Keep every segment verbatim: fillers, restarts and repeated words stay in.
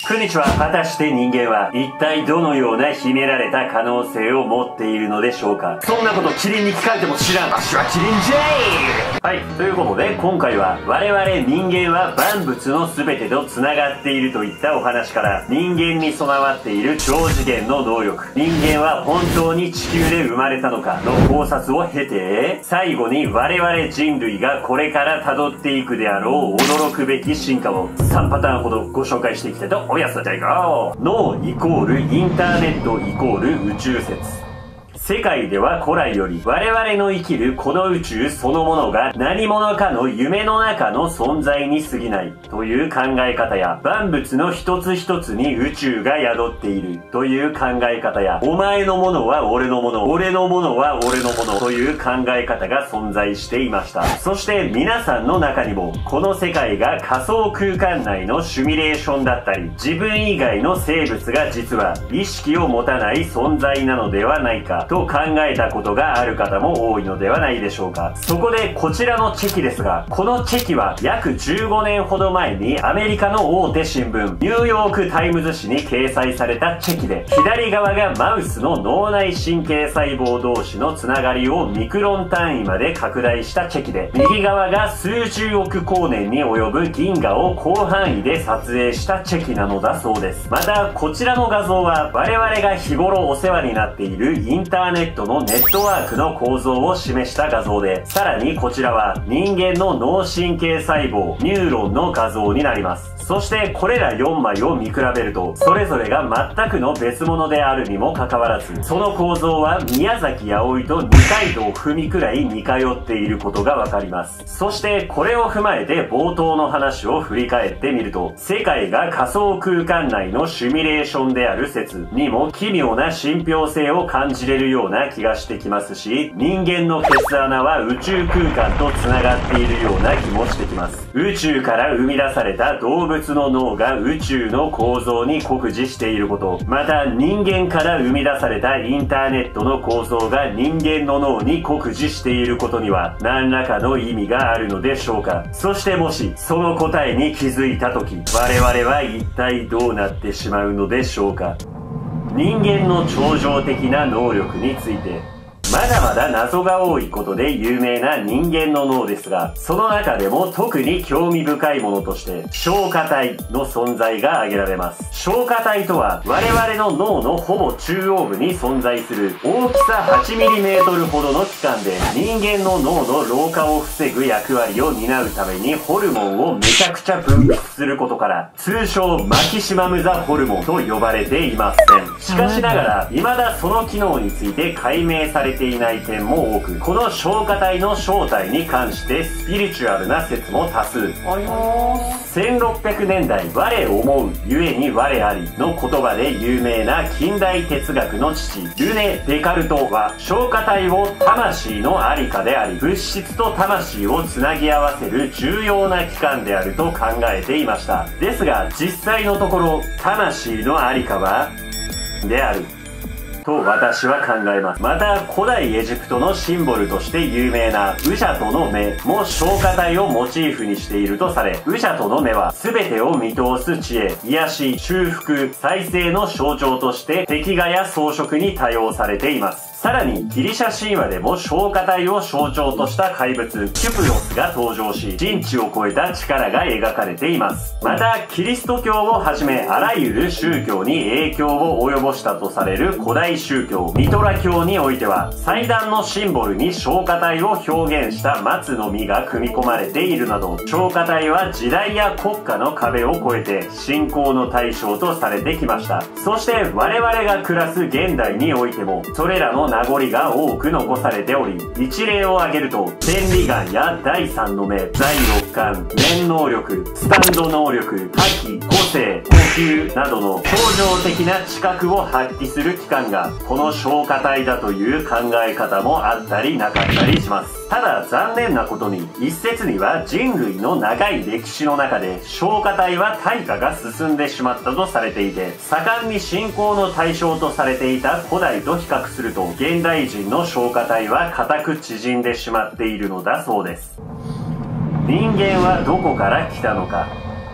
こんにちは。果たして人間は一体どのような秘められた可能性を持っているのでしょうか。そんなことキリンに聞かれても知らん。わしはキリンジェイ。はい、ということで今回は我々人間は万物の全てと繋がっているといったお話から、人間に備わっている超次元の能力、人間は本当に地球で生まれたのかの考察を経て、最後に我々人類がこれから辿っていくであろう驚くべき進化をさんパターンほどご紹介していきたいと思います。じゃあいこう。脳イコールインターネットイコール宇宙説。世界では古来より我々の生きるこの宇宙そのものが何者かの夢の中の存在に過ぎないという考え方や、万物の一つ一つに宇宙が宿っているという考え方や、お前のものは俺のもの、俺のものは俺のものという考え方が存在していました。そして皆さんの中にもこの世界が仮想空間内のシミュレーションだったり、自分以外の生物が実は意識を持たない存在なのではないかと考えたことがある方も多いのではないでしょうか。そこでこちらのチェキですが、このチェキは約じゅうごねんほど前にアメリカの大手新聞ニューヨークタイムズ紙に掲載されたチェキで、左側がマウスの脳内神経細胞同士のつながりをミクロン単位まで拡大したチェキで、右側が数十億光年に及ぶ銀河を広範囲で撮影したチェキなのだそうです。またこちらの画像は我々が日頃お世話になっているインターネットのネットワークの構造を示した画像で、さらにこちらは人間の脳神経細胞ニューロンの画像になります。そしてこれらよんまいを見比べると、それぞれが全くの別物であるにもかかわらず、その構造は宮崎あおいと二階堂ふみくらい似通っていることがわかります。そしてこれを踏まえて冒頭の話を振り返ってみると、世界が仮想空間内のシミュレーションである説にも奇妙な信憑性を感じれるような気がしてきますし、人間のケツ穴は宇宙空間と繋がっているような気もしてきます。宇宙から生み出された動物の脳が宇宙の構造に酷似していること、また人間から生み出されたインターネットの構造が人間の脳に酷似していることには何らかの意味があるのでしょうか。そしてもしその答えに気づいた時、我々は一体どうなってしまうのでしょうか。人間の超常的な能力について、まだまだ謎が多いことで有名な人間の脳ですが、その中でも特に興味深いものとして消化体の存在が挙げられます。消化体とは我々の脳のほぼ中央部に存在する大きさ はちミリメートル ほどの器官で、人間の脳の老化を防ぐ役割を担うためにホルモンをめちゃくちゃ分泌することから、通称マキシマムザホルモンと呼ばれていません。しかしながら未だその機能について解明されていない点も多く、この消化体の正体に関してスピリチュアルな説も多数あります。せんろっぴゃくねんだい、我思うゆえに我ありの言葉で有名な近代哲学の父ルネ・デカルトは、消化体を魂の在りかであり、物質と魂をつなぎ合わせる重要な器官であると考えていました。ですが実際のところ、魂の在りかはであると私は考えます。また古代エジプトのシンボルとして有名なウシャトの目も消化体をモチーフにしているとされ、ウシャトの目は全てを見通す知恵、癒し、修復、再生の象徴として壁画や装飾に多用されています。さらにギリシャ神話でも消化体を象徴とした怪物キュプロスが登場し、人知を超えた力が描かれています。またキリスト教をはじめあらゆる宗教に影響を及ぼしたとされる古代宗教ミトラ教においては、祭壇のシンボルに消化体を表現した松の実が組み込まれているなど、消化体は時代や国家の壁を越えて信仰の対象とされてきました。そして我々が暮らす現代においてもそれらの名残が多く残されており、一例を挙げると千里眼や第三の目、第六感、念能力、スタンド能力、覇気、個性、呼吸などの超常的な知覚を発揮する器官がこの消化体だという考え方もあったりなかったりします。ただ残念なことに、一説には人類の長い歴史の中で消化体は退化が進んでしまったとされていて、盛んに信仰の対象とされていた古代と比較すると現代人の消化体は固く縮んでしまっているのだそうです。人間はどこから来たのか。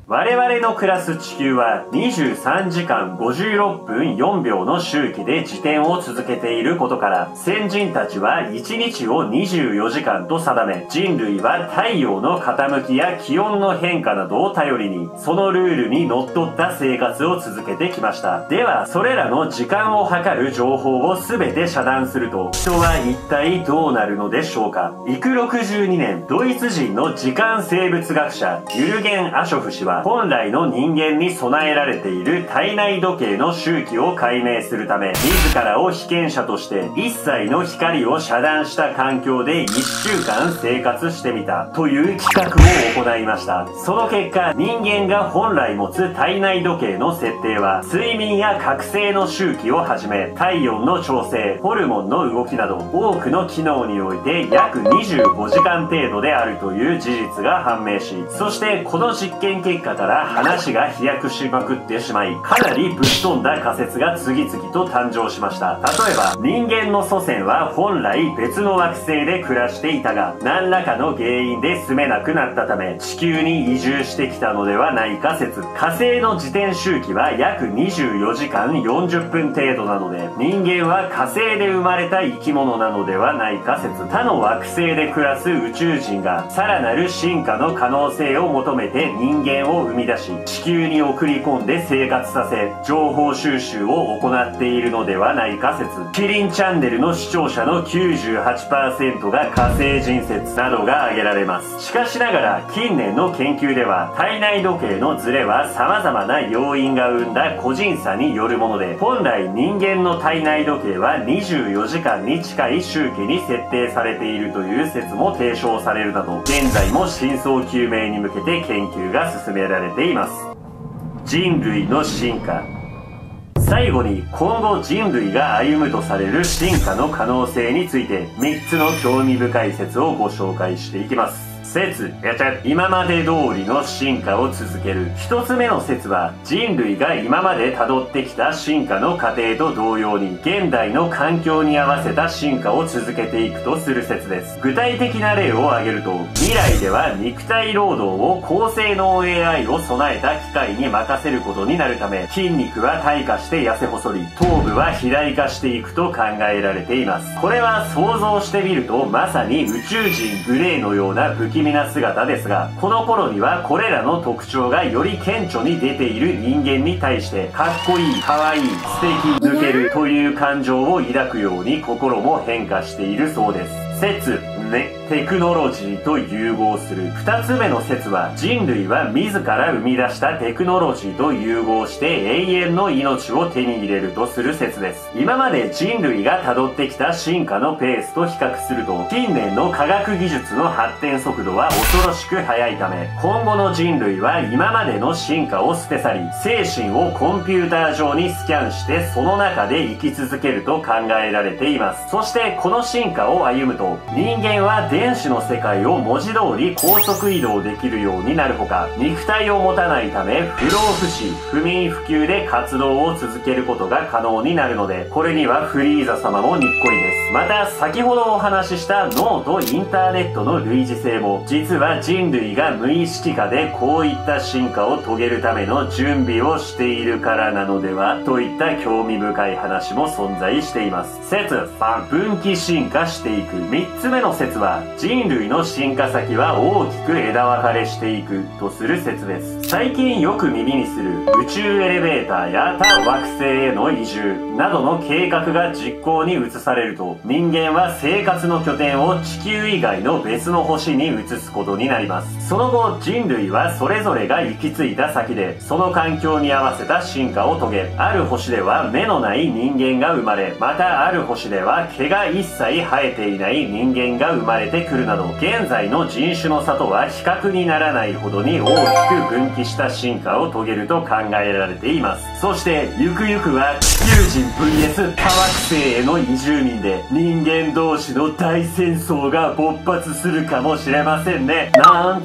我々の暮らす地球はにじゅうさんじかんごじゅうろっぷんよんびょうの周期で自転を続けていることから、先人たちはいちにちをにじゅうよじかんと定め、人類は太陽の傾きや気温の変化などを頼りに、そのルールにのっとった生活を続けてきました。では、それらの時間を測る情報を全て遮断すると、人は一体どうなるのでしょうか。イクろくじゅうにねん、ドイツ人の時間生物学者、ユルゲン・アショフ氏は、本来の人間に備えられている体内時計の周期を解明するため、自らを被験者として一切の光を遮断した環境でいっしゅうかん生活してみたという企画を行いました。その結果、人間が本来持つ体内時計の設定は、睡眠や覚醒の周期をはじめ、体温の調整、ホルモンの動きなど、多くの機能において約にじゅうごじかん程度であるという事実が判明し、そしてこの実験結果から話が飛躍しまくってしまい、かなりぶっ飛んだ仮説が次々と誕生しました。例えば、人間の祖先は本来別の惑星で暮らしていたが、何らかの原因で住めなくなったため、地球に移住してきたのではないか説。火星の自転周期は約にじゅうよじかんよんじゅっぷん程度なので、人間は火星で生まれた生き物なのではないか説。他の惑星で暮らす宇宙人が、さらなる進化の可能性を求めて人間を生み出し、地球に送り込んで生活させ、情報収集を行っているのではないか説。キリンチャンネルの視聴者の きゅうじゅうはちパーセント が火星人説などが挙げられます。しかしながら、近年の研究では、体内時計のズレは様々な要因が生んだ個人差によるもので、本来人間の体内時計はにじゅうよじかんに近い周期に設定されているという説も提唱されるなど、現在も真相究明に向けて研究が進められています。人類の進化。最後に今後人類が歩むとされる進化の可能性についてみっつの興味深い説をご紹介していきます。説、やっちゃ今まで通りの進化を続ける。一つ目の説は、人類が今まで辿ってきた進化の過程と同様に、現代の環境に合わせた進化を続けていくとする説です。具体的な例を挙げると、未来では肉体労働を高性能 エーアイ を備えた機械に任せることになるため、筋肉は退化して痩せ細り、頭部は肥大化していくと考えられています。これは想像してみると、まさに宇宙人グレーのような不気味な姿ですが、この頃にはこれらの特徴がより顕著に出ている人間に対して、かっこいい、かわいい、素敵、抜けるという感情を抱くように心も変化しているそうです。説、ね、テクノロジーと融合する。二つ目の説は、人類は自ら生み出したテクノロジーと融合して永遠の命を手に入れるとする説です。今まで人類が辿ってきた進化のペースと比較すると、近年の科学技術の発展速度は恐ろしく速いため、今後の人類は今までの進化を捨て去り、精神をコンピューター上にスキャンして、その中で生き続けると考えられています。そしてこの進化を歩むと、人間は電子の世界を文字通り高速移動できるようになるほか、肉体を持たないため不老不死、不眠不休で活動を続けることが可能になるので、これにはフリーザ様もにっこりです。また先ほどお話しした脳とインターネットの類似性も、実は人類が無意識化でこういった進化を遂げるための準備をしているからなのではといった興味深い話も存在しています。説さん、分岐進化していく。みっつめの説は、人類の進化先は大きく枝分かれしていくとする説です。最近よく耳にする宇宙エレベーターや他惑星への移住などの計画が実行に移されると、人間は生活の拠点を地球以外の別の星に移すことになります。その後、人類はそれぞれが行き着いた先で、その環境に合わせた進化を遂げ、ある星では目のない人間が生まれ、またある星では毛が一切生えていない人間が生まれてくるなど、現在の人種の差とは比較にならないほどに大きく分岐した進化を遂げると考えられています。そしてゆくゆくは地球人 ブイエス 他惑星への移住民で人間同士の大戦争が勃発するかもしれませんね。なんつって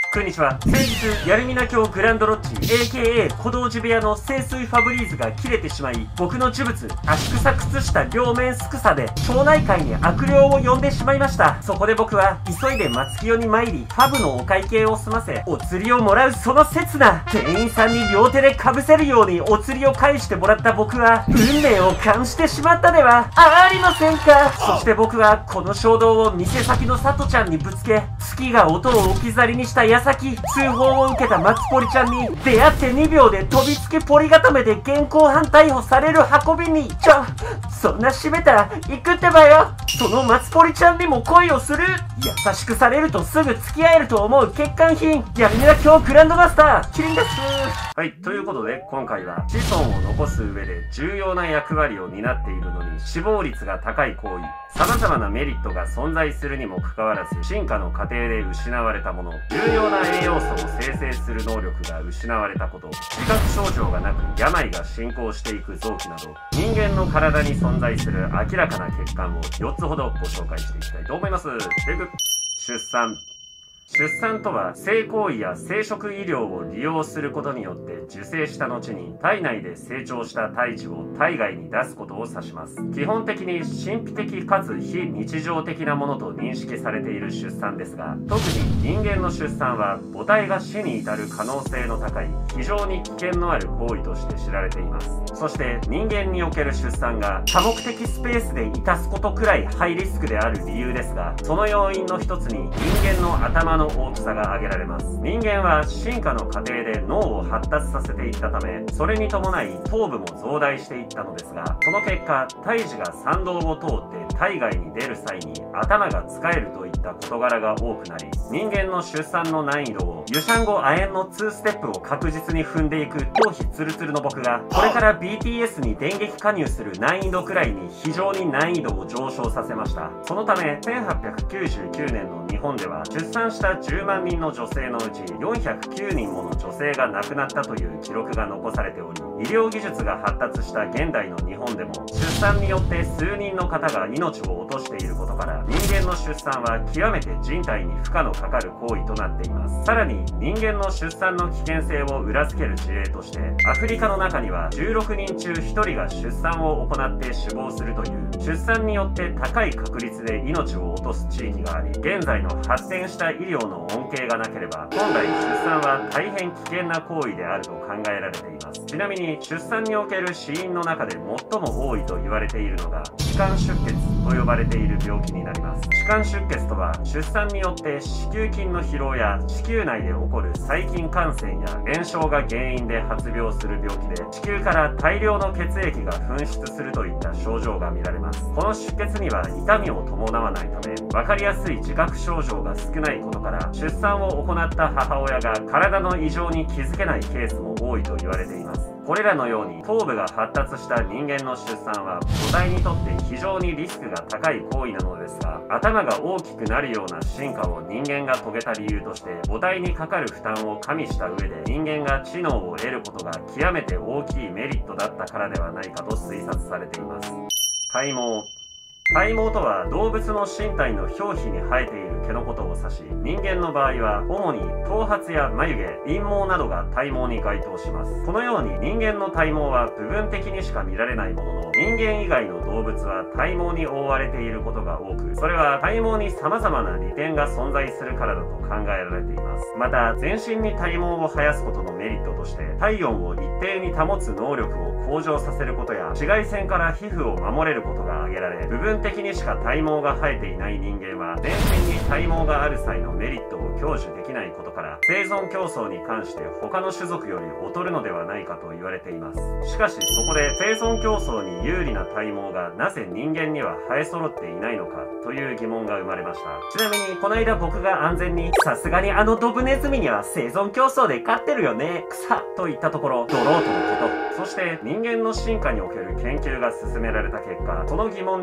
こんにちは。先日、ヤルミナ教グランドロッジ エーケーエー 小道寺部屋の聖水ファブリーズが切れてしまい、僕の呪物、足草靴下両面すくさで、町内会に悪霊を呼んでしまいました。そこで僕は、急いで松清に参り、ファブのお会計を済ませ、お釣りをもらうその刹那、店員さんに両手でかぶせるようにお釣りを返してもらった僕は、運命を感じてしまったではありませんか。そして僕は、この衝動を店先のさとちゃんにぶつけ、月が音を置き去りにした矢先、通報を受けた松ポリちゃんに出会ってにびょうで飛びつけポリ固めで現行犯逮捕される運びに、ちょ、そんな閉めたら行くってばよ。その松ポリちゃんにも恋をする。優しくされるとすぐ付き合えると思う欠陥品、ヤルミナ教グランドマスター、キリンです。はい、ということで今回は子孫を残す上で重要な役割を担っているのに死亡率が高い行為、様々なメリットが存在するにもかかわらず進化の過程で失われたもの、重要な栄養素を生成する能力が失われたこと、自覚症状がなく病が進行していく臓器など、人間の体に存在する明らかな欠陥をよっつほどご紹介していきたいと思います。出産。出産とは性行為や生殖医療を利用することによって受精した後に体内で成長した胎児を体外に出すことを指します。基本的に神秘的かつ非日常的なものと認識されている出産ですが、特に人間の出産は母体が死に至る可能性の高い非常に危険のある行為として知られています。そして人間における出産が多目的スペースでいたすことくらいハイリスクである理由ですが、その要因の一つに人間の頭のの大きさが挙げられます。人間は進化の過程で脳を発達させていったため、それに伴い頭部も増大していったのですが、その結果胎児が産道を通って体外に出る際に頭が使えるといった事柄が多くなり、人間の出産の難易度をユシャンゴ亜鉛のにステップを確実に踏んでいく頭皮ツルツルの僕が、これから ビーティーエス に電撃加入する難易度くらいに非常に難易度を上昇させました。そのためせんはっぴゃくきゅうじゅうきゅうねんの日本では出産したじゅうまんにんの女性のうちよんひゃくきゅうにんもの女性が亡くなったという記録が残されており、医療技術が発達した現代の日本でも出産によって数人の方が命を落としていることから、人間の出産は極めて人体に負荷のかかる行為となっています。さらに人間の出産の危険性を裏付ける事例として、アフリカの中にはじゅうろくにんちゅうひとりが出産を行って死亡するという出産によって高い確率で命を落とす地域があり、現在の発展した医療の恩恵がなければ本来出産は大変危険な行為であると考えられています。ちなみに出産における死因の中で最も多いと言われているのが気管出血と呼ばれている病気になります。気管出血とは出産によって子宮筋の疲労や子宮内で起こる細菌感染や炎症が原因で発病する病気で、子宮から大量の血液が噴出するといった症状が見られます。この出血には痛みを伴わないため、分かりやすい自覚症状が少ないことから、出産を行った母親が体の異常に気づけないケースも多いと言われています。これらのように頭部が発達した人間の出産は母体にとって非常にリスクが高い行為なのですが、頭が大きくなるような進化を人間が遂げた理由として、母体にかかる負担を加味した上で人間が知能を得ることが極めて大きいメリットだったからではないかと推察されています。体毛。体毛とは動物の身体の表皮に生えている毛のことを指し、人間の場合は主に頭髪や眉毛、陰毛などが体毛に該当します。このように人間の体毛は部分的にしか見られないものの、人間以外の動物は体毛に覆われていることが多く、それは体毛に様々な利点が存在するからだと考えられています。また全身に体毛を生やすことのメリットとして、体温を一定に保つ能力を向上させることや、紫外線から皮膚を守れることが挙げられ、部分的にしか体毛が生えていない人間は全身に体毛がある際のメリットを享受できないことから、生存競争に関して他の種族より劣るのではないかと言われています。しかしそこで生存競争に有利な体毛がなぜ人間には生え揃っていないのかという疑問が生まれました。ちなみにこの間僕が安全に、さすがにあのドブネズミには生存競争で勝ってるよね、草と言ったところ、ドローとのこと。そして人間の進化における研究が進められた結果、その疑問に対する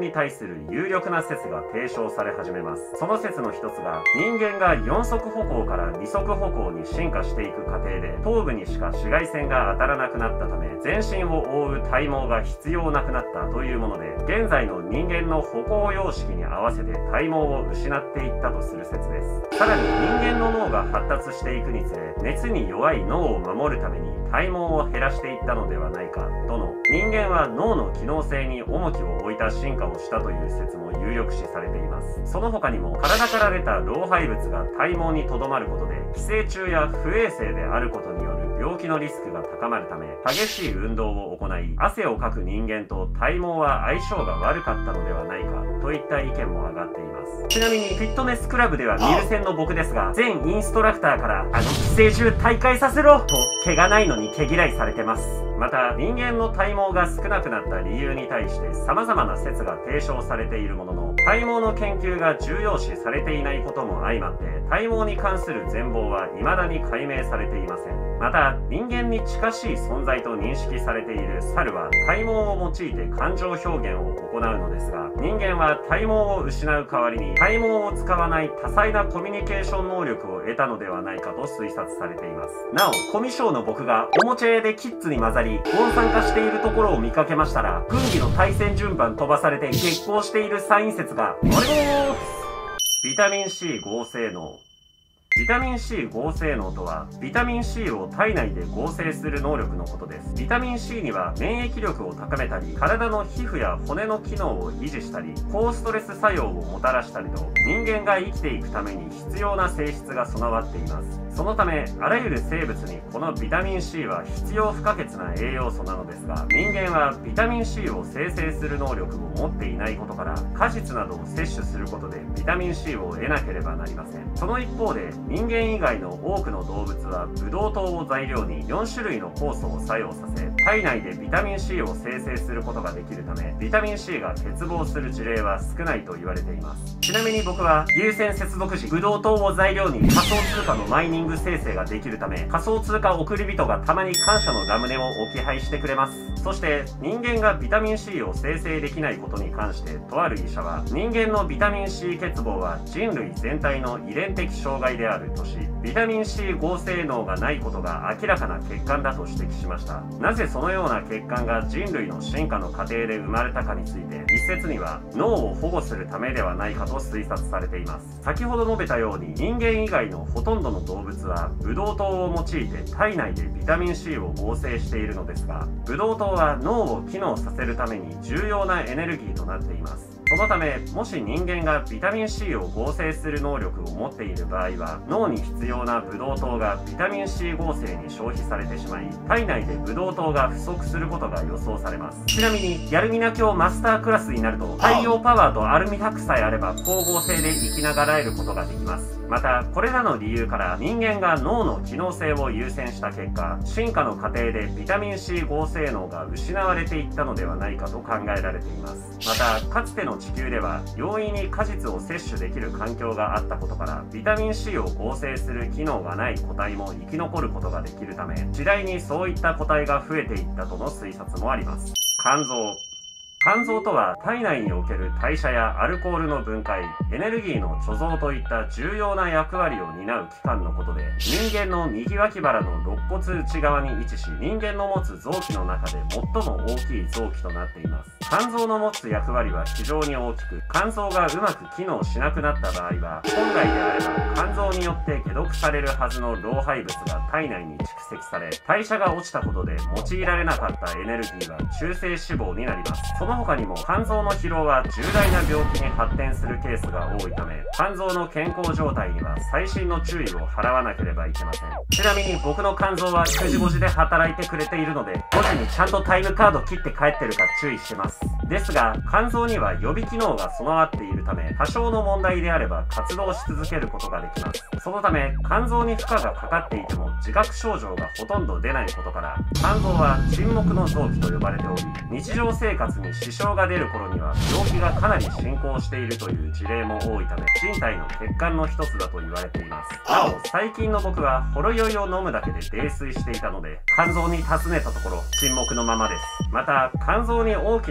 る有力な説が提唱され始めます。その説の一つが、人間がよん足歩行からに足歩行に進化していく過程で、頭部にしか紫外線が当たらなくなったため、全身を覆う体毛が必要なくなったというもので、現在の人間の歩行様式に合わせて体毛を失っていったとする説です。さらに人間の脳が発達していくにつれ、熱に弱い脳を守るために体毛を減らしていったのではないかとの、人間は脳の機能性に重きを置いた進化をしたという説も有力視されています。その他にも、体から出た老廃物が体毛にとどまることで、寄生虫や不衛生であることによる病気のリスクが高まるため、激しい運動を行い汗をかく人間と体毛は相性が悪かったのではないかといった意見も上がっています。ちなみにフィットネスクラブではミルセンの僕ですが、全インストラクターからあの寄生虫大会させろと毛がないのに毛嫌いされてます。また人間の体毛が少なくなった理由に対して様々な説が提唱されているものの、体毛の研究が重要視されていないことも相まって、体毛に関する全貌は未だに解明されていません。また人間に近しい存在と認識されている猿は体毛を用いて感情表現を行うのですが、人間は体毛を失う代わりに体毛を使わない多彩なコミュニケーション能力を得たのではないかと推察されています。なおコミュ障の僕がおもちゃ屋でキッズに混ざり温酸化しているところを見かけましたら、軍議の対戦順番飛ばされて激高しているサイン説があります。ビタミン C 合成能。ビタミン C 合成能とは、ビタミン C を体内で合成する能力のことです。ビタミン C には免疫力を高めたり、体の皮膚や骨の機能を維持したり、高ストレス作用をもたらしたりと、人間が生きていくために必要な性質が備わっています。そのため、あらゆる生物にこのビタミン C は必要不可欠な栄養素なのですが、人間はビタミン C を生成する能力を持っていないことから、果実などを摂取することでビタミン C を得なければなりません。その一方で、人間以外の多くの動物はブドウ糖を材料によん種類の酵素を作用させ、体内でビタミン C を生成することができるため、ビタミン C が欠乏する事例は少ないと言われています。ちなみに僕は有線接続時、ブドウ糖を材料に仮想通貨のマイニング生成ができるため、仮想通貨送り人がたまに感謝のラムネを置き配してくれます。そして人間がビタミン C を生成できないことに関して、とある医者は人間のビタミン C 欠乏は人類全体の遺伝的障害であるとし、ビタミン C 合成能がないことが明らかな欠陥だと指摘しました。なぜそのような欠陥が人類の進化の過程で生まれたかについて、一説には脳を保護するためではないかと推察されています。先ほど述べたように、人間以外のほとんどの動物はブドウ糖を用いて体内でビタミン C を合成しているのですが、ブドウ糖は脳を機能させるために重要なエネルギーとなっています。そのため、もし人間がビタミン C を合成する能力を持っている場合は、脳に必要なブドウ糖がビタミン C 合成に消費されてしまい、体内でブドウ糖が不足することが予想されます。ちなみに、ヤルミナ教マスタークラスになると、太陽パワーとアルミ箔さえあれば光合成で生きながらえることができます。また、これらの理由から人間が脳の機能性を優先した結果、進化の過程でビタミン C 合成能が失われていったのではないかと考えられています。また、かつての地球では容易に果実を摂取できる環境があったことから、ビタミン C を合成する機能がない個体も生き残ることができるため、次第にそういった個体が増えていったとの推察もあります。肝臓。肝臓とは体内における代謝やアルコールの分解、エネルギーの貯蔵といった重要な役割を担う器官のことで、人間の右脇腹の肋骨内側に位置し、人間の持つ臓器の中で最も大きい臓器となっています。肝臓の持つ役割は非常に大きく、肝臓がうまく機能しなくなった場合は、本来であれば肝臓によって解毒されるはずの老廃物が体内に蓄積され、代謝が落ちたことで用いられなかったエネルギーは中性脂肪になります。その他にも肝臓の疲労は重大な病気に発展するケースが多いため、肝臓の健康状態には細心の注意を払わなければいけません。ちなみに僕の肝臓はくじごじで働いてくれているので、ごじにちゃんとタイムカード切って帰ってるか注意してます。ですが、肝臓には予備機能が備わっているため、多少の問題であれば活動し続けることができます。そのため、肝臓に負荷がかかっていても自覚症状がほとんど出ないことから、肝臓は沈黙の臓器と呼ばれており、日常生活に支障が出る頃には病気がかなり進行しているという事例も多いため、人体の欠陥の一つだと言われています。なお、最近の僕はほろ酔いを飲むだけで泥酔していたので、肝臓に尋ねたところ沈黙のままです。また、肝臓に大きな負担が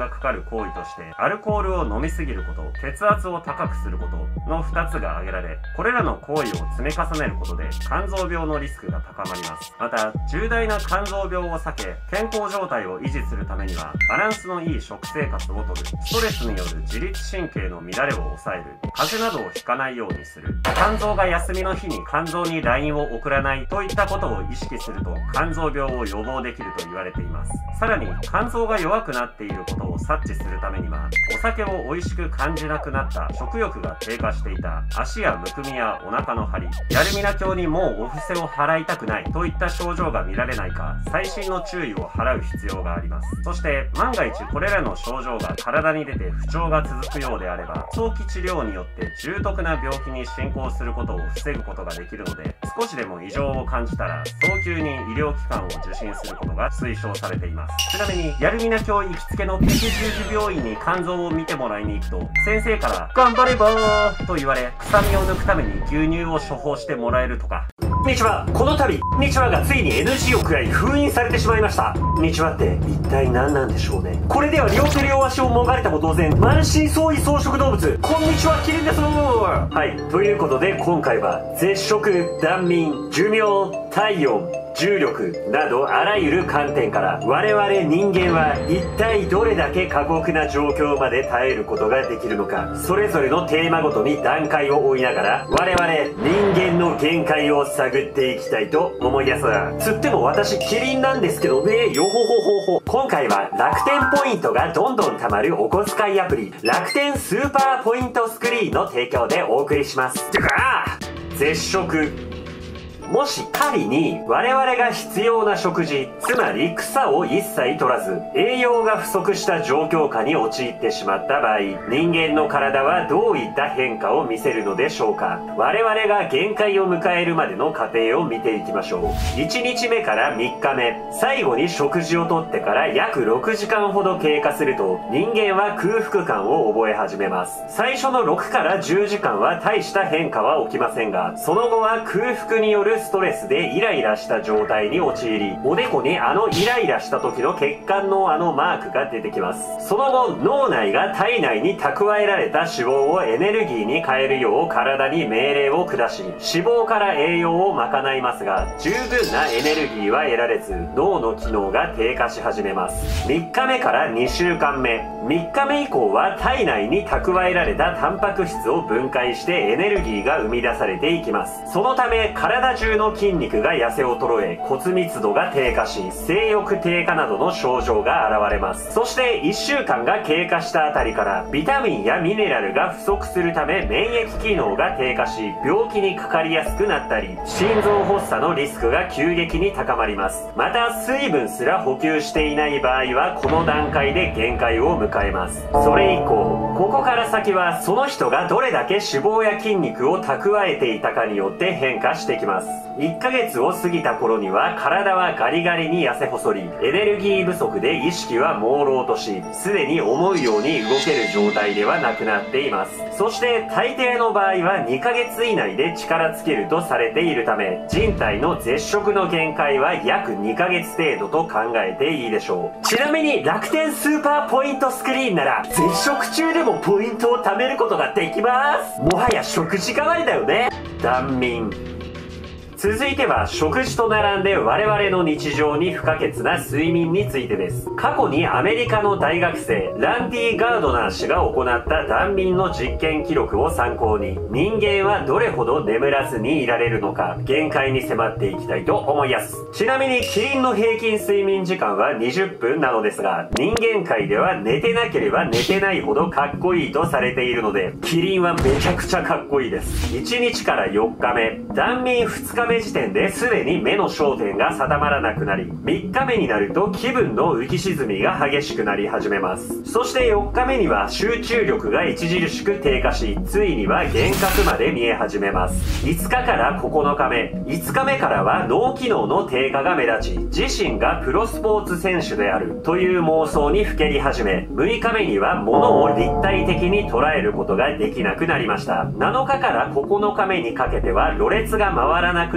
がかかる行為として、アルコールを飲みすぎること、血圧を高くすることのふたつが挙げられ、これらの行為を積み重ねることで肝臓病のリスクが高まります。また、重大な肝臓病を避け、健康状態を維持するためには、バランスのいい食生活をとる、ストレスによる自律神経の乱れを抑える、風邪などをひかないようにする、肝臓が休みの日に肝臓に ライン を送らないといったことを意識すると、肝臓病を予防できると言われています。さらに、肝臓が弱くなっていることを察知するためには、お酒を美味しく感じなくなった、食欲が低下していた、足やむくみやお腹の張り、やるみな教にもうお布施を払いたくないといった症状が見られないか、細心の注意を払う必要があります。そして、万が一これらの症状が体に出て不調が続くようであれば、早期治療によって重篤な病気に進行することを防ぐことができるので、少しでも異常を感じたら、早急に医療機関を受診することが推奨されています。ちなみに、やるみな教行きつけの敵十字病院に肝臓を見てもらいに行くと、先生から、頑張ればーと言われ、臭みを抜くために牛乳を処方してもらえるとか。日話、この度、日話がついに エヌジー を食らい封印されてしまいました。日話って一体何なんでしょうね。これでは両手両足をもがれたも同然、満身創痍草食動物、こんにちは、キリンです。はい、ということで今回は、絶食、断眠、寿命、体温、重力などあらゆる観点から我々人間は一体どれだけ過酷な状況まで耐えることができるのか、それぞれのテーマごとに段階を追いながら我々人間の限界を探っていきたいと思います。つっても私キリンなんですけどね、よほほほほ。今回は楽天ポイントがどんどん貯まるお小遣いアプリ楽天スーパーポイントスクリーンの提供でお送りします。てか絶食、もし仮に我々が必要な食事、つまり草を一切取らず栄養が不足した状況下に陥ってしまった場合、人間の体はどういった変化を見せるのでしょうか。我々が限界を迎えるまでの過程を見ていきましょう。いちにちめからみっかめ、最後に食事をとってから約ろくじかんほど経過すると人間は空腹感を覚え始めます。最初のろくからじゅうじかんは大した変化は起きませんが、その後は空腹によるストレスでイライラした状態に陥り、おでこにあのイライラした時の血管のあのマークが出てきます。その後脳内が体内に蓄えられた脂肪をエネルギーに変えるよう体に命令を下し、脂肪から栄養を賄いますが、十分なエネルギーは得られず脳の機能が低下し始めます。みっかめからにしゅうかんめ、みっかめ以降は体内に蓄えられたタンパク質を分解してエネルギーが生み出されていきます。そのため体中の筋肉が痩せ衰え、骨密度が低下し、性欲低下などの症状が現れます。そしていっしゅうかんが経過したあたりからビタミンやミネラルが不足するため免疫機能が低下し、病気にかかりやすくなったり、心臓発作のリスクが急激に高まります。また水分すら補給していない場合はこの段階で限界を迎えます。それ以降、ここから先はその人がどれだけ脂肪や筋肉を蓄えていたかによって変化してきます。いっかげつを過ぎた頃には体はガリガリに痩せ細り、エネルギー不足で意識は朦朧とし、すでに思うように動ける状態ではなくなっています。そして大抵の場合はにかげつ以内で力尽きるとされているため、人体の絶食の限界は約にかげつ程度と考えていいでしょう。ちなみに楽天スーパーポイントスクリーンなら絶食中でもポイントを貯めることができます。もはや食事代わりだよね。断眠。続いては食事と並んで我々の日常に不可欠な睡眠についてです。過去にアメリカの大学生ランディ・ガードナー氏が行った断眠の実験記録を参考に、人間はどれほど眠らずにいられるのか限界に迫っていきたいと思います。ちなみにキリンの平均睡眠時間はにじゅっぷんなのですが、人間界では寝てなければ寝てないほどかっこいいとされているので、キリンはめちゃくちゃかっこいいです。いちにちからよっかめ、断眠ふつかめ時点ですでに目の焦点が定まらなくなり、みっかめになると気分の浮き沈みが激しくなり始めます。そしてよっかめには集中力が著しく低下し、ついには幻覚まで見え始めます。いつかからここのかめ、いつかめからは脳機能の低下が目立ち、自身がプロスポーツ選手であるという妄想にふけり始め、むいかめには物を立体的に捉えることができなくなりました。なのかからここのかめにかけてはろれつが回らなくな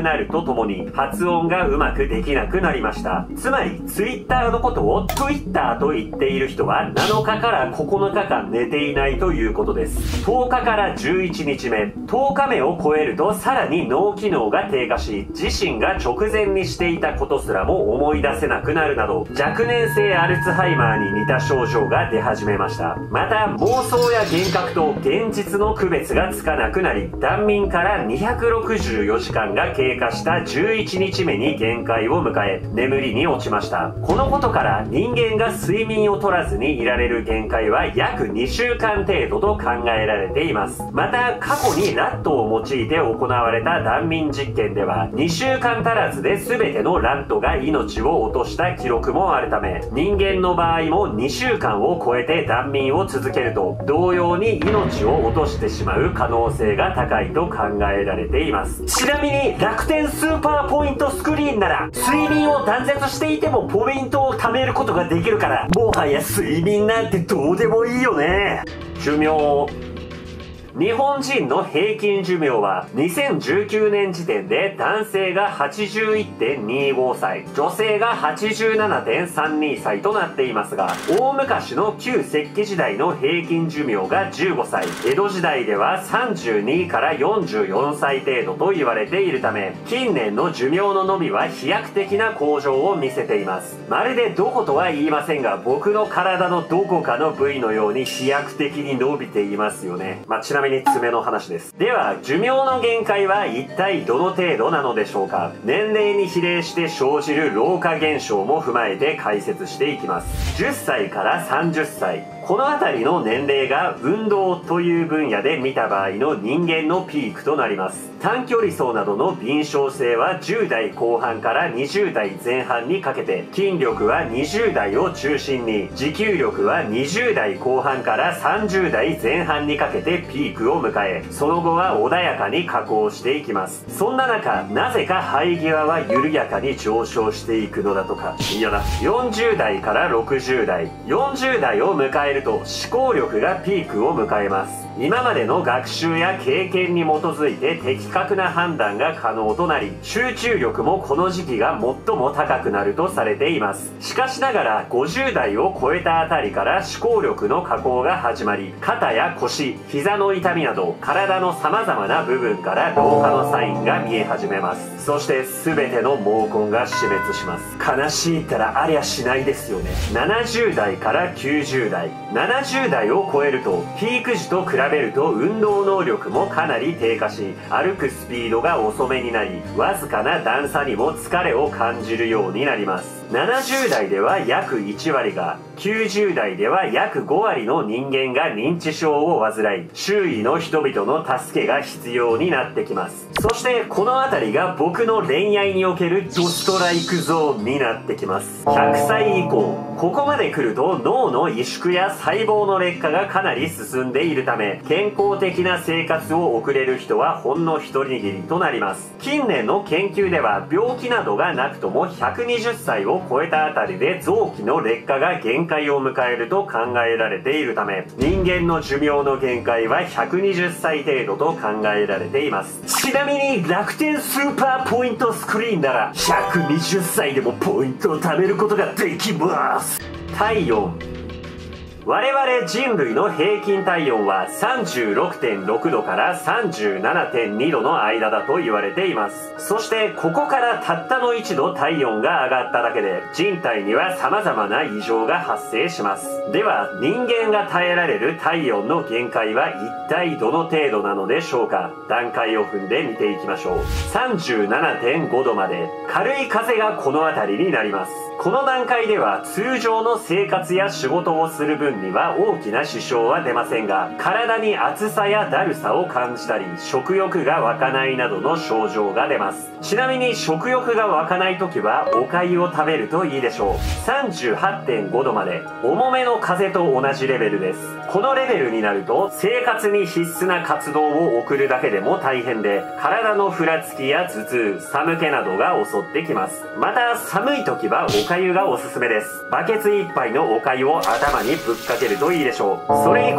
なるとともに発音がうまくできなくなりました。つまり Twitter のことを Twitter と言っている人はなのかからここのかかん寝ていないということです。とおかからじゅういちにちめ、とおかめを超えるとさらに脳機能が低下し、自身が直前にしていたことすらも思い出せなくなるなど、若年性アルツハイマーに似た症状が出始めました。また妄想や幻覚と現実の区別がつかなくなり、断眠からにひゃくろくじゅうよじかんが経過したじゅういちにちめに限界を迎え、眠りに落ちました。このことから人間が睡眠を取らずにいられる限界は約にしゅうかん程度と考えられています。また過去にラットを用いて行われた断眠実験ではにしゅうかん足らずで全てのラットが命を落とした記録もあるため、人間の場合もにしゅうかんを超えて断眠を続けると同様に命を落としてしまう可能性が高いと考えられています。ちなみに楽天スーパーポイントスクリーンなら睡眠を断絶していてもポイントを貯めることができるから、もはや睡眠なんてどうでもいいよね。寿命。日本人の平均寿命はにせんじゅうきゅうねん時点で男性が はちじゅういってんにごさい、女性が はちじゅうななてんさんにさいとなっていますが、大昔の旧石器時代の平均寿命がじゅうごさい、江戸時代ではさんじゅうにからよんじゅうよんさい程度と言われているため、近年の寿命の伸びは飛躍的な向上を見せています。まるでどことは言いませんが、僕の体のどこかの部位のように飛躍的に伸びていますよね。まあ、ちなみにちなみに爪の話です。では寿命の限界は一体どの程度なのでしょうか。年齢に比例して生じる老化現象も踏まえて解説していきます。じゅっさいからさんじゅっさい、この辺りの年齢が運動という分野で見た場合の人間のピークとなります。短距離走などの敏捷性はじゅうだいこうはんからにじゅうだいぜんはんにかけて、筋力はにじゅうだいを中心に、持久力はにじゅうだいこうはんからさんじゅうだいぜんはんにかけてピークを迎え、その後は穏やかに下降していきます。そんな中、なぜか生え際は緩やかに上昇していくのだとか。いやだ。よんじゅうだいからろくじゅうだい、よんじゅうだいを迎えると思考力がピークを迎えます。今までの学習や経験に基づいて的確な判断が可能となり、集中力もこの時期が最も高くなるとされています。しかしながらごじゅうだいを超えたあたりから思考力の下降が始まり、肩や腰、膝の痛みなど体の様々な部分から老化のサインが見え始めます。そして全ての毛根が死滅します。悲しいったらありゃしないですよね。ななじゅうだいからきゅうじゅうだい、ななじゅうだいを超えるとピーク時と比べると運動能力もかなり低下し、歩くスピードが遅めになり、わずかな段差にも疲れを感じるようになります。ななじゅうだいでは約いちわりが、きゅうじゅうだいでは約ごわりの人間が認知症を患い、周囲の人々の助けが必要になってきます。そしてこの辺りが僕の恋愛におけるドストライクゾーンになってきます。ひゃくさい以降、ここまで来ると脳の萎縮や細胞の劣化がかなり進んでいるため、健康的な生活を送れる人はほんの一握りとなります。近年の研究では病気などがなくともひゃくにじゅっさいを超えたあたりで臓器の劣化が限界を迎えると考えられているため、人間の寿命の限界はひゃくにじゅっさい程度と考えられています。ちなみに楽天スーパーポイントスクリーンならひゃくにじゅっさいでもポイントを貯めることができます。体温。我々人類の平均体温は さんじゅうろくてんろくどからさんじゅうななてんにどの間だと言われています。そしてここからたったのいちど体温が上がっただけで人体には様々な異常が発生します。では人間が耐えられる体温の限界は一体どの程度なのでしょうか。段階を踏んで見ていきましょう。さんじゅうななてんごどまで、軽い風がこの辺りになります。この段階では通常の生活や仕事をする分には大きな支障は出ませんが、体に暑さやだるさを感じたり食欲が湧かないなどの症状が出ます。ちなみに食欲が湧かない時はお粥を食べるといいでしょう。 さんじゅうはってんごどまで、重めの風邪と同じレベルです。このレベルになると生活に必須な活動を送るだけでも大変で、体のふらつきや頭痛、寒気などが襲ってきます。また寒い時はお粥がおすすめです。バケツいっぱいのお粥を頭にぶっかけるといいでしょう。それ以降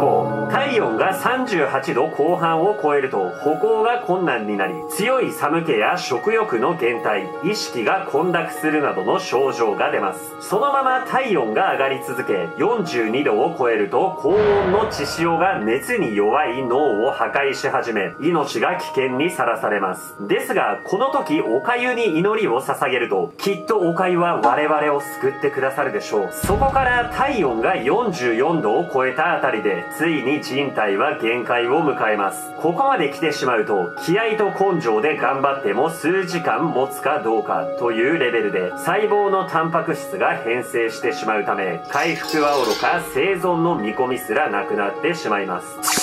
体温がさんじゅうはちどこう半を超えると歩行が困難になり、強い寒気や食欲の減退、意識が混濁するなどの症状が出ます。そのまま体温が上がり続け、よんじゅうにどを超えると高温の血潮が熱に弱い脳を破壊し始め、命が危険にさらされます。ですが、この時お粥に祈りを捧げると、きっとお粥は我々を救ってくださるでしょう。そこから体温がよんじゅうよんどを超えたあたりで、ついに人体は限界を迎えます。ここまで来てしまうと、気合と根性で頑張っても数時間持つかどうかというレベルで、細胞のタンパク質が変性してしまうため、回復はおろか生存の見込みすらなくなってしまいます。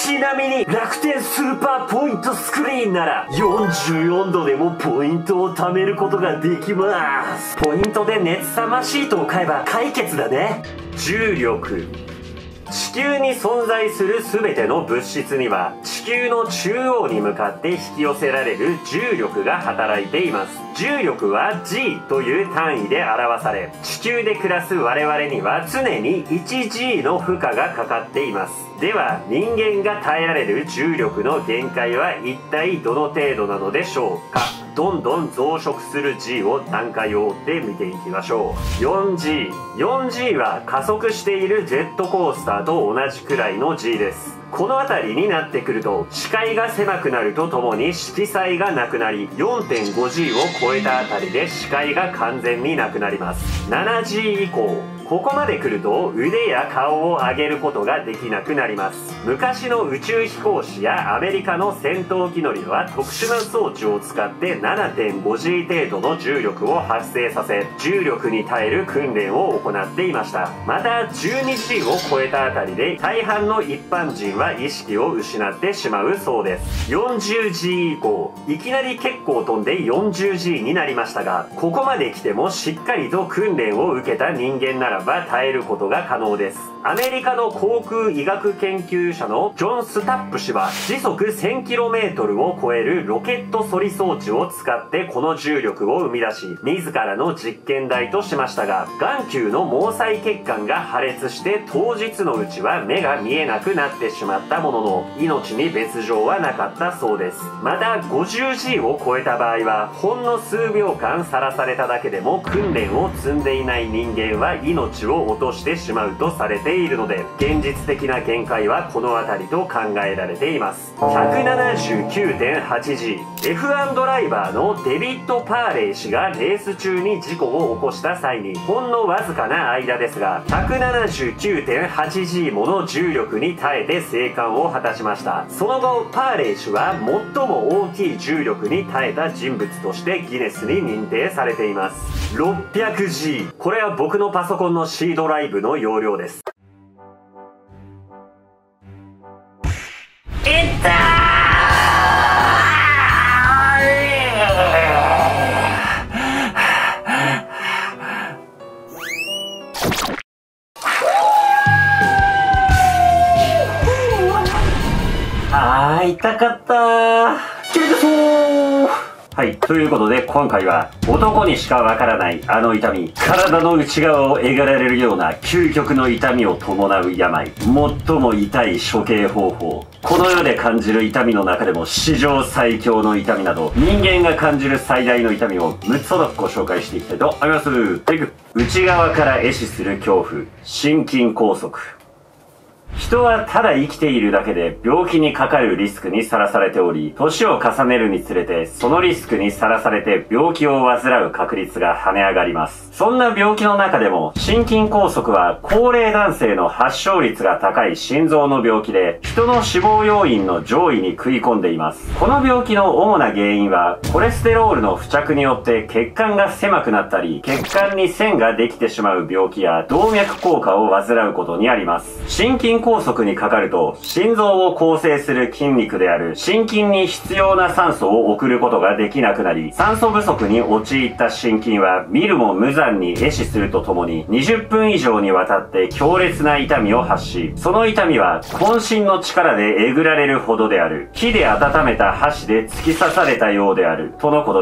ちなみに楽天スーパーポイントスクリーンならよんじゅうよんどでもポイントを貯めることができます。ポイントで熱さまシートを買えば解決だね。重力。地球に存在する全ての物質には地球の中央に向かって引き寄せられる重力が働いています。重力は ジー という単位で表され、地球で暮らす我々には常に いちジー の負荷がかかっています。では人間が耐えられる重力の限界は一体どの程度なのでしょうか。どんどん増殖する ジー を段階を追って見ていきましょう。よんジー。よんジー は加速しているジェットコースターと同じくらいの ジー です。この辺りになってくると視界が狭くなるとともに色彩がなくなり よんてんごジー を超えたあたりで視界が完全になくなります。ななジー 以降、ここまで来ると腕や顔を上げることができなくなります。昔の宇宙飛行士やアメリカの戦闘機乗りは特殊な装置を使って ななてんごジー 程度の重力を発生させ、重力に耐える訓練を行っていました。また じゅうにジー を超えたあたりで大半の一般人は意識を失ってしまうそうです。よんじゅうジー 以降、いきなり結構飛んで よんじゅうジー になりましたが、ここまで来てもしっかりと訓練を受けた人間ならば耐えることが可能です。アメリカの航空医学研究者のジョン・スタップ氏は時速 せんキロメートル を超えるロケットソリ装置を使ってこの重力を生み出し、自らの実験台としましたが、眼球の毛細血管が破裂して当日のうちは目が見えなくなってしまったものの、命に別状はなかったそうです。また ごじゅうジー を超えた場合はほんの数秒間さらされただけでも訓練を積んでいない人間は命を落としてしまうとされているので、現実的な限界はこの辺りと考えられています。 ひゃくななじゅうきゅうてんはちジー。 エフワン ドライバーのデビッド・パーレイ氏がレース中に事故を起こした際にほんのわずかな間ですが ひゃくななじゅうきゅうてんはちジー もの重力に耐えて生還を果たしました。その後パーレイ氏は最も大きい重力に耐えた人物としてギネスに認定されています。 ろっぴゃくジー。 これは僕のパソコンの C ドライブの容量です。いったーあー、痛かったー。切れてそうー。はい。ということで、今回は、男にしかわからないあの痛み、体の内側をえぐられるような究極の痛みを伴う病、最も痛い処刑方法、この世で感じる痛みの中でも史上最強の痛みなど、人間が感じる最大の痛みをむっつほどご紹介していきたいと思います。いく。内側から壊死する恐怖、心筋梗塞。人はただ生きているだけで病気にかかるリスクにさらされており、年を重ねるにつれてそのリスクにさらされて病気を患う確率が跳ね上がります。そんな病気の中でも心筋梗塞は高齢男性の発症率が高い心臓の病気で、人の死亡要因の上位に食い込んでいます。この病気の主な原因はコレステロールの付着によって血管が狭くなったり、血管に線ができてしまう病気や動脈硬化を患うことにあります。心筋梗塞にかかると心臓を構成する筋肉である心筋に必要な酸素を送ることができなくなり、酸素不足に陥った心筋は見るも無残に壊死するとともににじゅっぷん以上にわたって強烈な痛みを発し、その痛みは渾身の力でえぐられるほどである。火で温めた箸で突き刺されたようであるとのことです。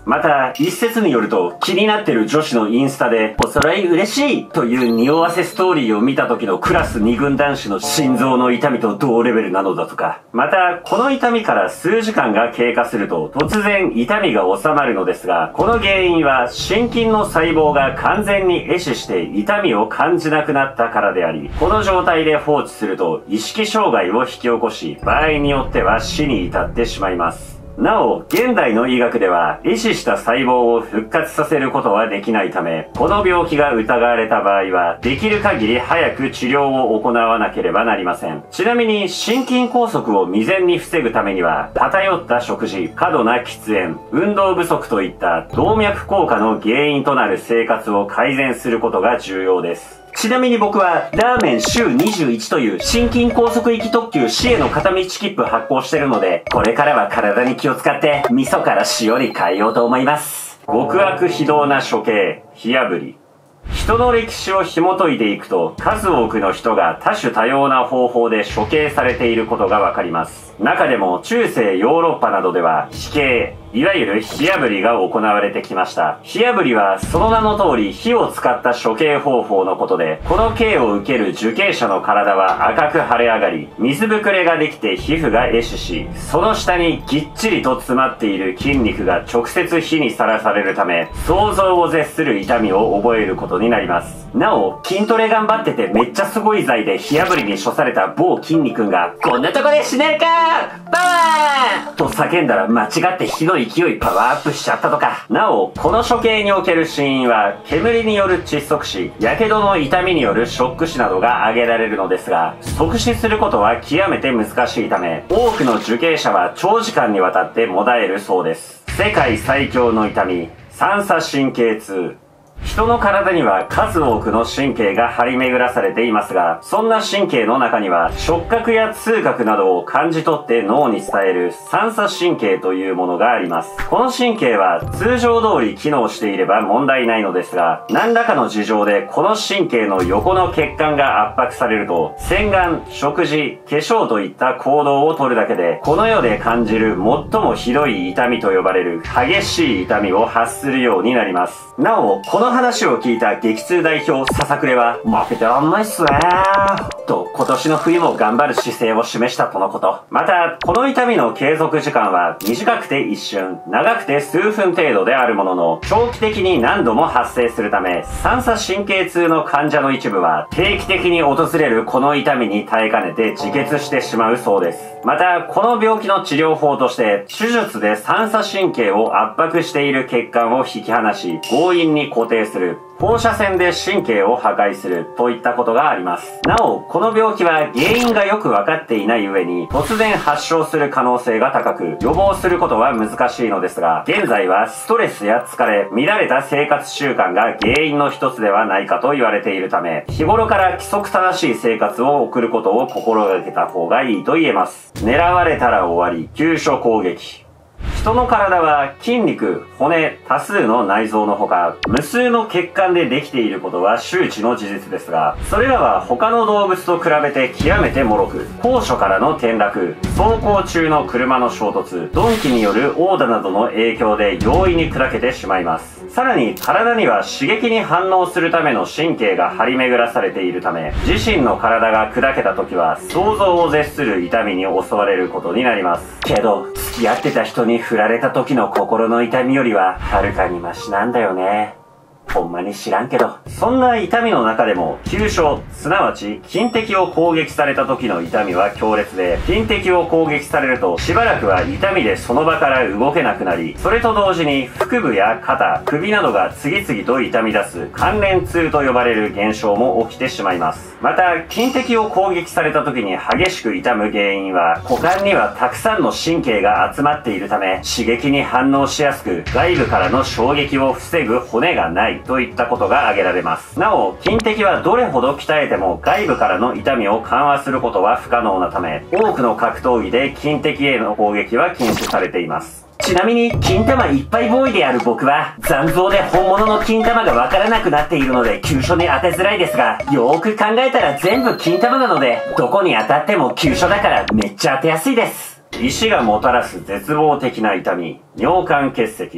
また、一説によると、気になってる女子のインスタで、お揃い嬉しいという匂わせストーリーを見た時のクラスに軍男子の心臓の痛みと同レベルなのだとか。また、この痛みから数時間が経過すると、突然痛みが収まるのですが、この原因は、心筋の細胞が完全に壊死して痛みを感じなくなったからであり、この状態で放置すると、意識障害を引き起こし、場合によっては死に至ってしまいます。なお、現代の医学では、壊死した細胞を復活させることはできないため、この病気が疑われた場合は、できる限り早く治療を行わなければなりません。ちなみに、心筋梗塞を未然に防ぐためには、偏った食事、過度な喫煙、運動不足といった動脈硬化の原因となる生活を改善することが重要です。ちなみに僕は、ラーメン週にじゅういちという心筋梗塞行き特急市への片道切符発行してるので、これからは体に気を使って、味噌から塩に変えようと思います。極悪非道な処刑、火炙り。人の歴史を紐解いていくと、数多くの人が多種多様な方法で処刑されていることがわかります。中でも中世ヨーロッパなどでは、火刑、いわゆる火炙りが行われてきました。火炙りはその名の通り火を使った処刑方法のことで、この刑を受ける受刑者の体は赤く腫れ上がり、水ぶくれができて皮膚が壊死し、その下にぎっちりと詰まっている筋肉が直接火にさらされるため、想像を絶する痛みを覚えることになります。なお、筋トレ頑張っててめっちゃすごい剤で火炙りに処された某筋肉が、こんなとこで死ねるかパワーと叫んだら間違って火の勢いパワーアップしちゃったとか。なお、この処刑における死因は、煙による窒息死、火傷の痛みによるショック死などが挙げられるのですが、即死することは極めて難しいため、多くの受刑者は長時間にわたってもだえるそうです。世界最強の痛み、三叉神経痛。人の体には数多くの神経が張り巡らされていますが、そんな神経の中には触覚や痛覚などを感じ取って脳に伝える三叉神経というものがあります。この神経は通常通り機能していれば問題ないのですが、何らかの事情でこの神経の横の血管が圧迫されると、洗顔、食事、化粧といった行動をとるだけで、この世で感じる最もひどい痛みと呼ばれる激しい痛みを発するようになります。なお、この話を聞いた激痛代表ささくれは、負けてらんないっすねーと今年の冬も頑張る姿勢を示したとのこと。また、この痛みの継続時間は短くて一瞬、長くて数分程度であるものの、長期的に何度も発生するため、三叉神経痛の患者の一部は定期的に訪れるこの痛みに耐えかねて自決してしまうそうです。また、この病気の治療法として、手術で三叉神経を圧迫している血管を引き離し、強引に固定する。放射線で神経を破壊するといったことがあります。なお、この病気は原因がよくわかっていない上に突然発症する可能性が高く、予防することは難しいのですが、現在はストレスや疲れ、乱れた生活習慣が原因の一つではないかと言われているため、日頃から規則正しい生活を送ることを心がけた方がいいと言えます。狙われたら終わり、急所攻撃。人の体は筋肉、骨、多数の内臓のほか、無数の血管でできていることは周知の事実ですが、それらは他の動物と比べて極めて脆く、高所からの転落、走行中の車の衝突、鈍器による殴打などの影響で容易に砕けてしまいます。さらに体には刺激に反応するための神経が張り巡らされているため、自身の体が砕けた時は想像を絶する痛みに襲われることになります。けど、付き合ってた人に振られた時の心の痛みよりははるかにマシなんだよね。ほんまに知らんけど。そんな痛みの中でも、急所、すなわち、筋敵を攻撃された時の痛みは強烈で、筋敵を攻撃されると、しばらくは痛みでその場から動けなくなり、それと同時に、腹部や肩、首などが次々と痛み出す、関連痛と呼ばれる現象も起きてしまいます。また、筋敵を攻撃された時に激しく痛む原因は、股間にはたくさんの神経が集まっているため、刺激に反応しやすく、外部からの衝撃を防ぐ骨がない、といったことが挙げられます。なお、筋敵はどれほど鍛えても外部からの痛みを緩和することは不可能なため、多くの格闘技で筋敵への攻撃は禁止されています。ちなみに、金玉いっぱいボーイである僕は、残像で本物の金玉がわからなくなっているので、急所に当てづらいですが、よーく考えたら全部金玉なので、どこに当たっても急所だからめっちゃ当てやすいです。石がもたらす絶望的な痛み、尿管結石。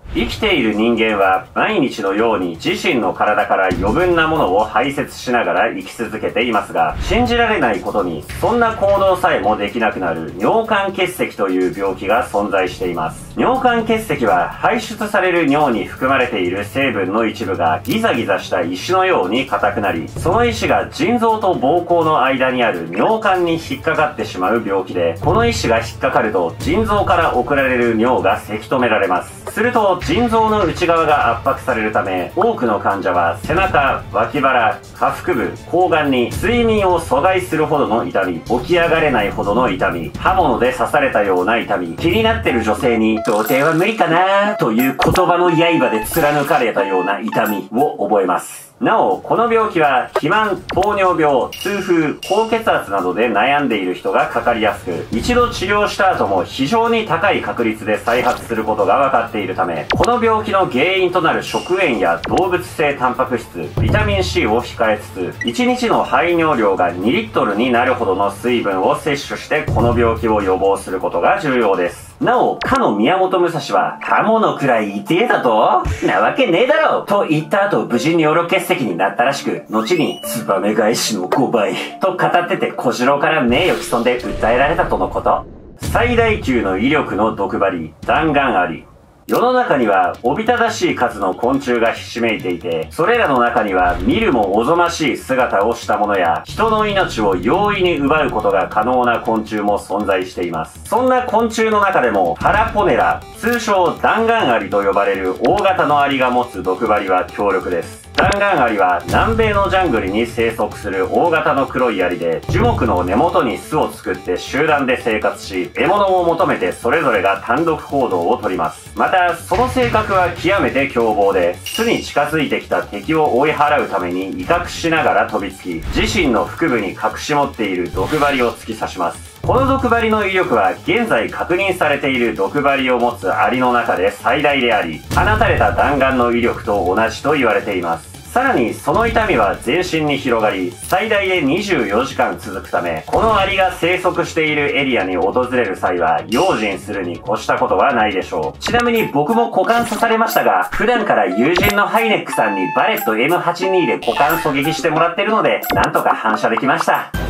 生きている人間は毎日のように自身の体から余分なものを排泄しながら生き続けていますが、信じられないことにそんな行動さえもできなくなる尿管結石という病気が存在しています。尿管結石は排出される尿に含まれている成分の一部がギザギザした石のように硬くなり、その石が腎臓と膀胱の間にある尿管に引っかかってしまう病気で、この石が引っかかると腎臓から送られる尿がせき止められます。すると腎臓の内側が圧迫されるため、多くの患者は背中、脇腹、下腹部、睾丸に睡眠を阻害するほどの痛み、起き上がれないほどの痛み、刃物で刺されたような痛み、気になってる女性に童貞は無理かなという言葉の刃で貫かれたような痛みを覚えます。なお、この病気は肥満、糖尿病、痛風、高血圧などで悩んでいる人がかかりやすく、一度治療した後も非常に高い確率で再発することが分かっているため、この病気の原因となる食塩や動物性タンパク質、ビタミン C を控えつつ、いちにちの排尿量がにリットルになるほどの水分を摂取してこの病気を予防することが重要です。なお、かの宮本武蔵は、刃物くらい痛えだとなわけねえだろと言った後、無事に尿路結石になったらしく、後に、ツバメ返しのごばいと語ってて小次郎から名誉毀損で訴えられたとのこと。最大級の威力の毒針、弾丸アリ。世の中にはおびただしい数の昆虫がひしめいていて、それらの中には見るもおぞましい姿をしたものや、人の命を容易に奪うことが可能な昆虫も存在しています。そんな昆虫の中でも、ハラポネラ、通称弾丸アリと呼ばれる大型のアリが持つ毒針は強力です。弾丸アリは南米のジャングルに生息する大型の黒いアリで、樹木の根元に巣を作って集団で生活し、獲物を求めてそれぞれが単独行動をとります。また、その性格は極めて凶暴で、巣に近づいてきた敵を追い払うために威嚇しながら飛びつき、自身の腹部に隠し持っている毒針を突き刺します。この毒針の威力は現在確認されている毒針を持つアリの中で最大であり、放たれた弾丸の威力と同じと言われています。さらにその痛みは全身に広がり、最大でにじゅうよじかん続くため、このアリが生息しているエリアに訪れる際は用心するに越したことはないでしょう。ちなみに僕も股間刺されましたが、普段から友人のハイネックさんにバレット エムはちじゅうに で股間狙撃してもらってるので、なんとか反射できました。